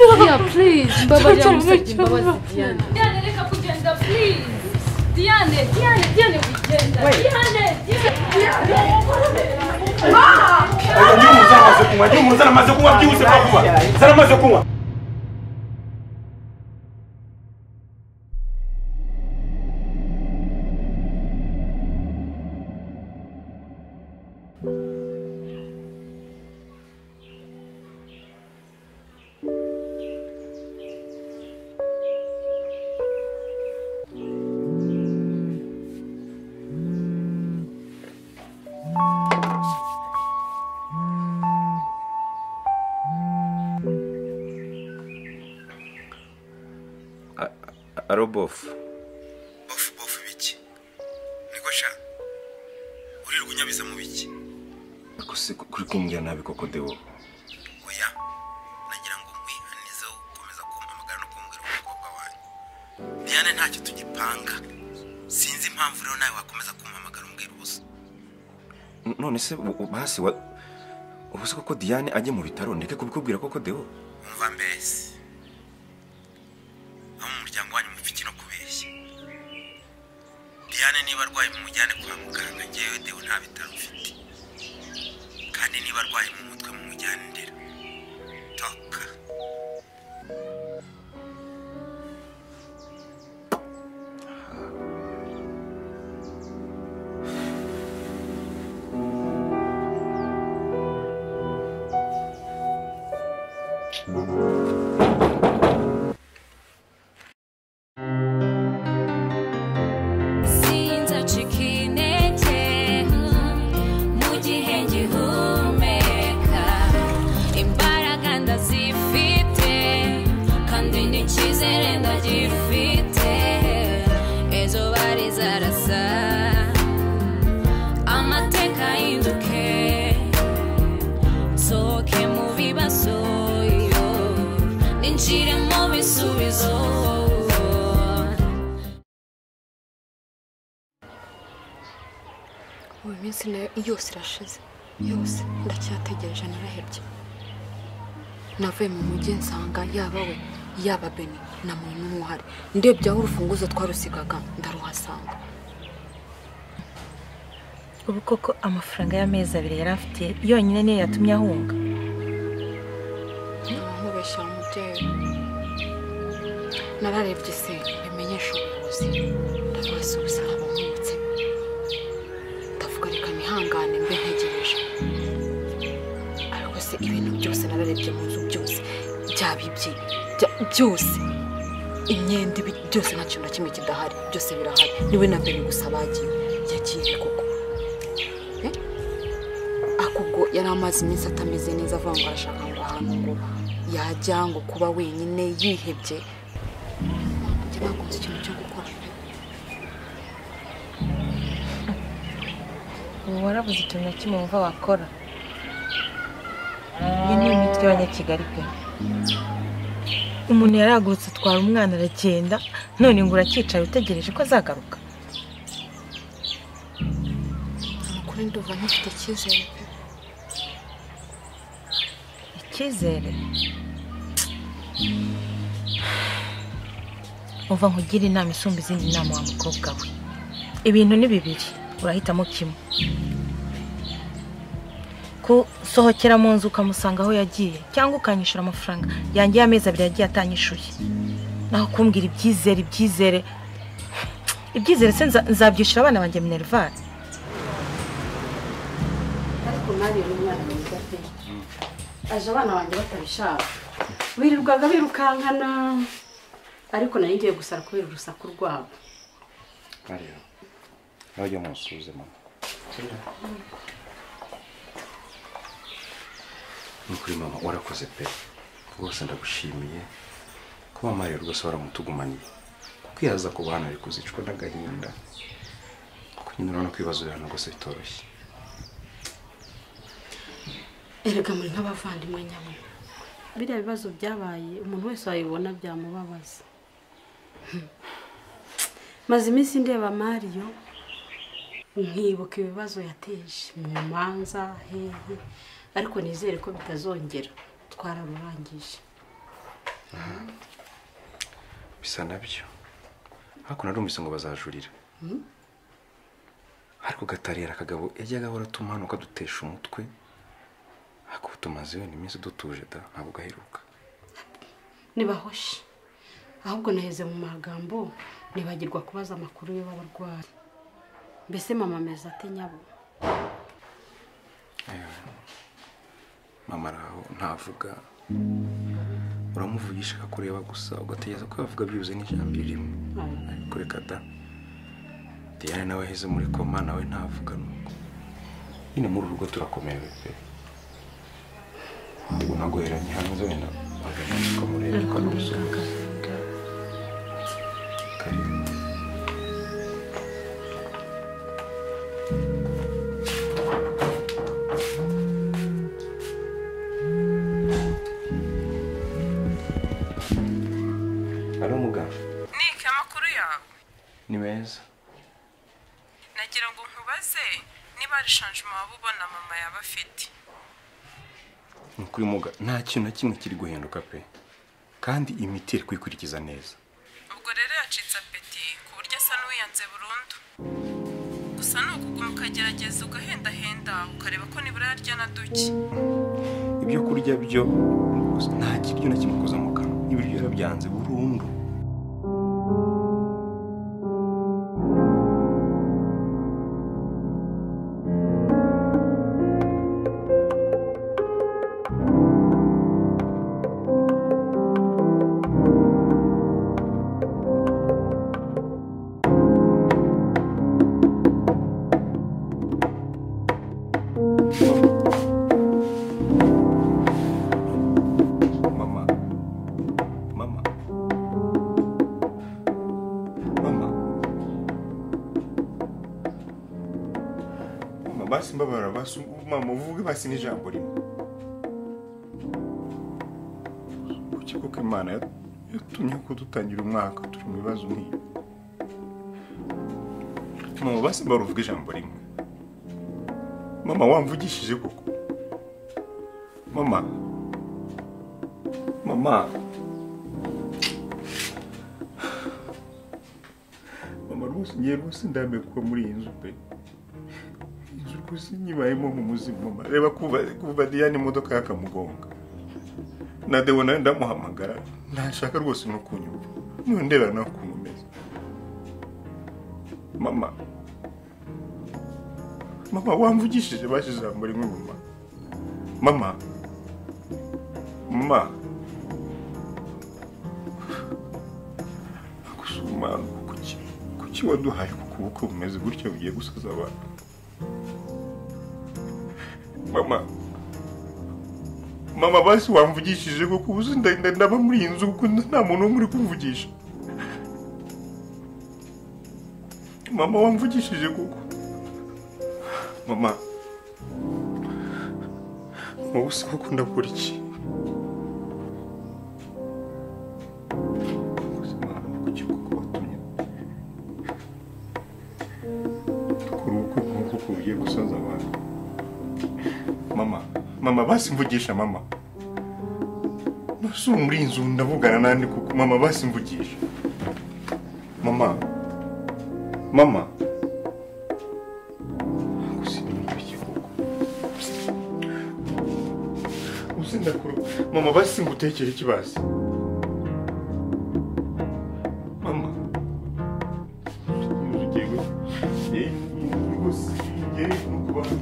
Yeah, please. Mbabarira musabye imbabazi Diane. Diane reka kugenda please. Diane wigenda. Diane. Ndiyo muzana maze kunywa byihuse vuba. Zana maze kunywa. Bof biki niko sha uriruka unyabiza mu biki akose kuri kumbwira nabi koko Deo oya nagira ngo mwihanizeho komeza kumpamagara no kumbwira umukobwa wanyu Diane ntacyo tugipanga sinzi impamvu rero nawe wakomeza kumpamagara umbwira ubusa none se basi ubuse koko Diane ajye mu bitaro ndeke kubikubwira koko Deo umva mbese umuryango wanyu mufiki no kubeshya Diane niba arwaye mu mujyane kwa muganga ngewe Deo nta bitaro ufite kandi niba arwaye mu mutwe mu mujyane ndera toka iminsi yose irashize yose ndacyategereje narahebye navuye mu mujyi nsanga yaba we yaba Beni na muntu n'umuhari ndebye aho urufunguzo twarusigaga ndaruhasanga ubu koko amafaranga y'amezi 2 yari afite yonyine niyo yatumye ahunga nkubeshya umubyeyi nararebye se bimenyesha ubuyobozi ndabasubiza abamutse reka nihangane mbe ntegereje ariko se ibintu byose nararebye mu nzu byose byabibye byose imyenda byose nta kintu kimwe kidahari byose birahari niwe na Beni gusa bagiye yagiye koko akubwo yari amazi iminsi atameze neza avuga ngo arashaka ngo ahantu ngo yajya ngo kuba wenyine yihebye njye nakunze ikintu cyo gukora warabuze ikintu na kimwe wumva wakora iyi ni imitwe y'Abanyakigali pe umuntu yaragurutse atwara umwana aragenda none ngo urakicaye utegereje ko azagaruka kuri ndumva ntafite icyizere pe icyizere umva nkugira inama isumba izindi nama wa mukobwa we ibintu ni bibiri urahitamo kimwe ko sohokera mu nzu ukamusanga aho yagiye cyangwa ukanyishura amafaranga yanjye y'amezi 2 yagiye atanyishuye naho kumbwira ibyizere se nzabyishura abana banjye Minerval ariko nabi umwana mwiza pe aje abana banjye batabishaka wirirwaga birukankana ariko nari ngiye gusara kubera urusaku rwabo Mario Najya musuze mama Nukuri mama warakoze pe rwose ndagushimiye kuba Mario rwose waramutugumaniye kwihaza ku bana ari kuzicwa n'agahinda kunyura no kwibazo yana rwose bitoroshye erega muri nk'abavandimwe nyamwe biriya bibazo byabaye umuntu wese wayibona byamubabaza maze iminsi ndeba Mario nkibuka ibibazo yateje mu manza hehe ariko nizere ko bitazongera twararurangije bisa nabyo ariko narumvise ngo bazajurira ariko gatarira akagabo yajyaga ahora tumanuka dutesha umutwe ariko tumaze wenda iminsi dutuje da ntabwo gaheruka nibahoshe ahubwo naheze mu magambo nibagirwa kubaza amakuru y'abarwayi mbese mama ameze ate nyabo mama araho ntavuga uramuvugisha akakureba gusa ugategereza ko yavuga byuze n'ijambo rimwe ariko reka da Diane nawe aheze muri koma nawe ntavuga nuko nyine muri urugo turakomewe pe ubwo naguheranye hanze wenda bagana ko mureba ko n'umusonga karibu Niki amakuru yawe ni meza nagira ngo nkubaze niba ari changement waba ubona mama yaba afite kuri muga nta kintu na kimwe kiri guhinduka pe kandi imiti iri kwikurikiza neza ubwo rero yacitse apeti ku buryo asa n'uwiyanze burundu gusa ni ukuguma ukagerageza ugahendahenda ukareba ko nibura yarya na duke ibyo kurya byo nta kiryo na kimwe koza mu kanwa ibiryo yarabyanze burundu basi mbabara basi mama uvuge basi n'ijambo rimwe kuki koko Imana yatumye ko dutangira umwaka turi mu bibazo nk'ibi mama basi mbabara uvuge ijambo rimwe mama wamvugishije koko mama rwose ngiye rwose ndambe kuba muri iyi nzu pe sinyibayemo mu muzima reba kuva Diane imodoka yakamugonga na Deo nawe ndamuhamagara ntashaka rwose no kunyumva nondera no kumumeza mama wamvugishije bashize ijambo rimwe mama gusuma kuki waduhaye kuko bumeze gutya ugiye gusaza abantu mama basi wamvugishije kuko uzi ndaba muri iyi nzu kuko nta muntu muri kumvugisha mama wamvugishije kuko mama uzi kuko ndakora iki kuki kuko watumye dukora ubukwe kuko ugiye gusaza abantu mama basi mvugisha mama nasuye muri inzu ndavugana nandi kuko mama basi mvugisha mama gusinimba ikikuko usindakuru mama basi ngutekere ikibasi mama ugiye gusa ngiye kubantu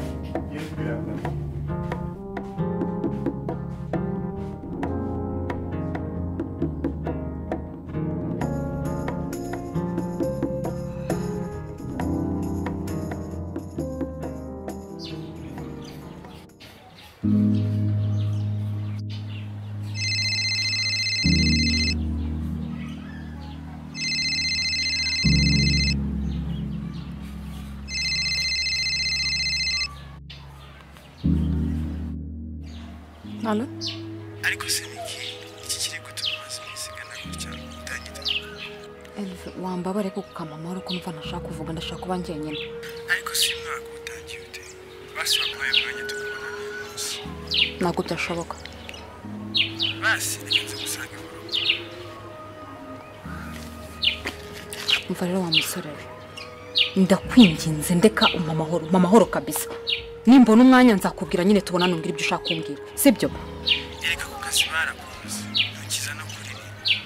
Allo? ariko se niki kiri gutuma mazisigana gutya utangita Elve wambabare ko kukamamara ko mva nashaka kuvuga ndashaka kuba njyenyine ariko si mwaka utangiye ute basi wakoye mwanya tukubona neza ntabwo byashoboka basi nigeze gusanga umva rero wa musore ndakwinginze ndeka amahoro kabisa nimbona umwanya nzakubwira nyine tubona numbwira ibyo ushaka kumbwira sibyo yereka ku kazi barakunze ntukiza no kuririmba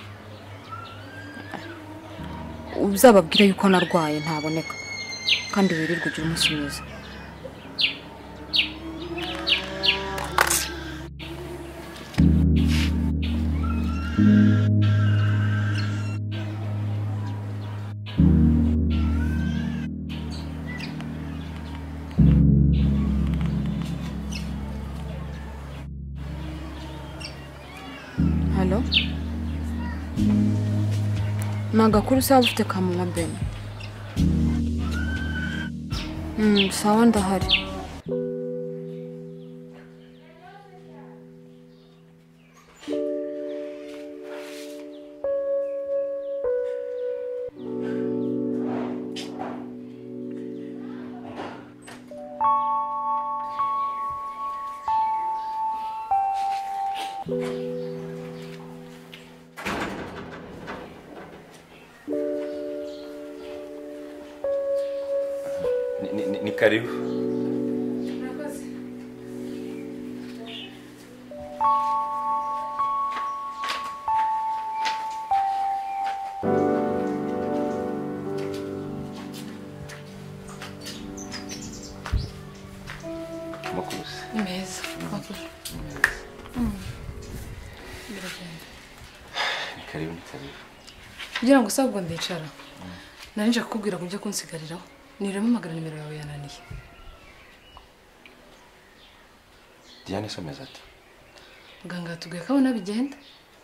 uzababwira yuko narwaye ntaboneka kandi wirirwa ugira umunsi mwiza Halo? Magakuru sawa ufite ka mama Ben. Sawa ndahari. Ni karibu. Makuzi. Meza. Makuzi. Ni karibu. Kugira ngo usabwo ndicara. Narinje kukubwira ko njya kunsigariraho. Niremo magana nimero yawe yananiye. Diane someza ati. Muganga tugiye kabona bigenda.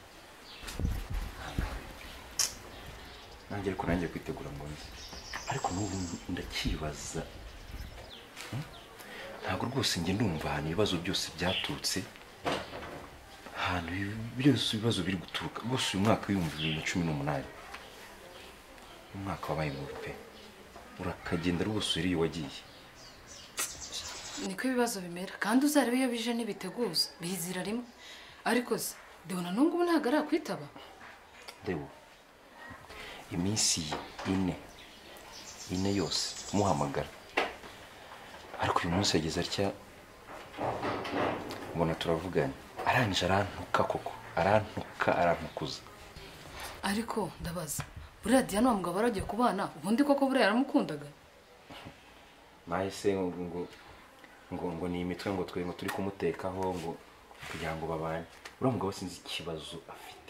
Nanjye ariko nanjye kwitegura mbonye. Ariko n'ubu ndakibaza. Ntabwo rwose nge ndumva hano ibibazo byose byatutse. Hano ibibazo biri guturuka. Bose uyu mwaka w'ibihumbi 2018. Umwaka wabaye mubi pe. Urakagenda rwose uri wagiye. Niko ibibazo bimera kandi uzarebe iyo bije nibiteguza bizira rimwe. Ariko se Deona nungu ntago ari kwitaba. Dewo. Iminsi ine yose muhamagara. Ariko uyu munsi yageze atya mbona turavuganye. Arangije arantuka koko. Arantukuza. Ariko ndabaza buriya Diana wamugabo aragiye kubana ubundi koko buriya yaramukundaga. Nahise ngo ni imitwe ngo twe ngo turi kumutekaho ngo kugira ngo babane. Uriya mugabo sinzi ikibazo afite.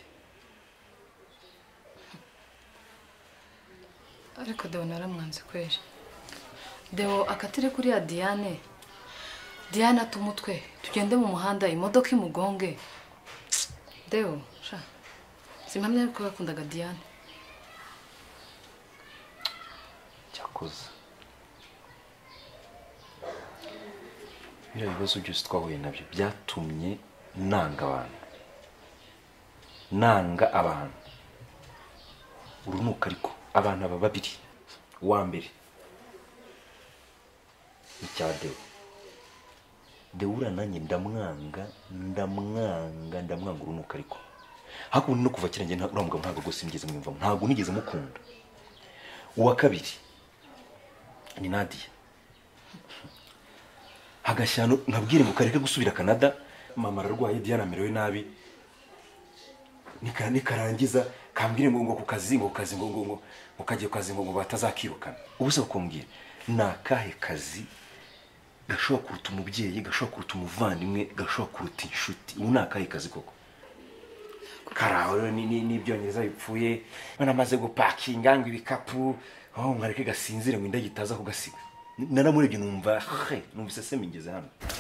Ariko Deona aramwanze kweri. Deo akatire kuri ya Diane. Diana tumutwe tugende mu muhanda imodoka imugonge. Deo sha simpamya ko yakundaga Diane. Cyakoze. Biriya bibazo byose twahuye nabyo byatumye nanga abantu. Urunuka ariko abantu aba babiri. Wa mbere icyadeo. Deura nanjye ndamwanga urunuka ariko. Hakundi no kuva kirenge nta uramugabo ntago rwose ngeze mwimva. Ntago nigeze mukunda. Uwa kabiri ni Nadia. Hagashyano nabwire ngo kareke gusubira Canada. Mama ararwaye Diana amerewe nabi. Nikarangiza kambwire ngo ku kazi ngo kagiye kazi ngo batazakirukana. Ubuse kumbwira nakahe kazi gashobora kuruta umubyeyi, gashobora kuruta umuvandimwe, gashobora kuruta inshuti. Ubu nakahe kazi koko. Karaho ni byonyeza bipfuye. Bana maze gupakinga ngo ibikapu. Ngareke gasinzire ngo indagitaza kugasiga. Naramurebye numva numvise se mingeze hano.